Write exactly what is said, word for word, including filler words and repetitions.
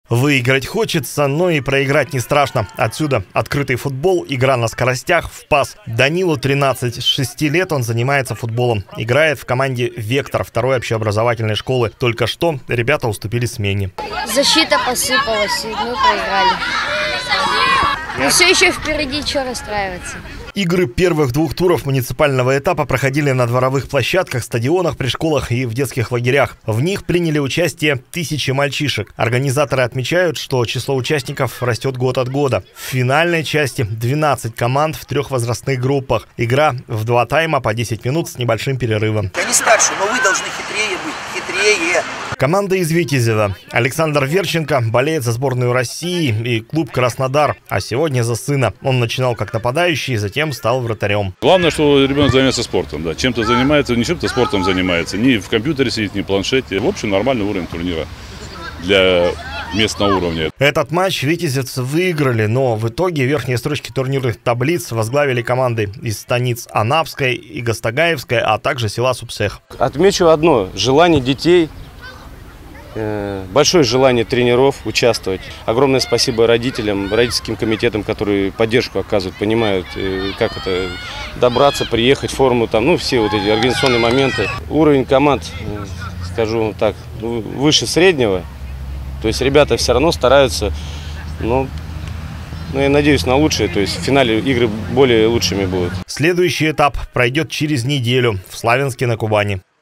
Выиграть хочется, но и проиграть не страшно. Отсюда открытый футбол, игра на скоростях, в пас. Данилу тринадцать, с шести лет он занимается футболом. Играет в команде «Вектор» второй общеобразовательной школы. Только что ребята уступили смене. Защита посыпалась, и мы проиграли. Но все еще впереди, что расстраиваться. Игры первых двух туров муниципального этапа проходили на дворовых площадках, стадионах, при школах и в детских лагерях. В них приняли участие тысячи мальчишек. Организаторы отмечают, что число участников растет год от года. В финальной части двенадцать команд в трех возрастных группах. Игра в два тайма по десять минут с небольшим перерывом. Я не старше, но вы должны хитрее быть, хитрее. Команда из Витязева. Александр Верченко болеет за сборную России и клуб «Краснодар», а сегодня за сына. Он начинал как нападающий, затем стал вратарем. Главное, что ребенок занимается спортом. Да. Чем-то занимается, не чем-то спортом занимается. Не в компьютере сидит, не в планшете. В общем, нормальный уровень турнира для местного уровня. Этот матч витязевцы выиграли, но в итоге верхние строчки турнирных таблиц возглавили команды из станиц Анапской и Гастагаевской, а также села Супсех. Отмечу одно: желание детей, большое желание тренеров участвовать. Огромное спасибо родителям, родительским комитетам, которые поддержку оказывают, понимают, как это добраться, приехать, форму, там, ну, все вот эти организационные моменты. Уровень команд, скажу так, выше среднего. То есть ребята все равно стараются, ну, ну, я надеюсь на лучшее, то есть в финале игры более лучшими будут. Следующий этап пройдет через неделю в Славянске на Кубани.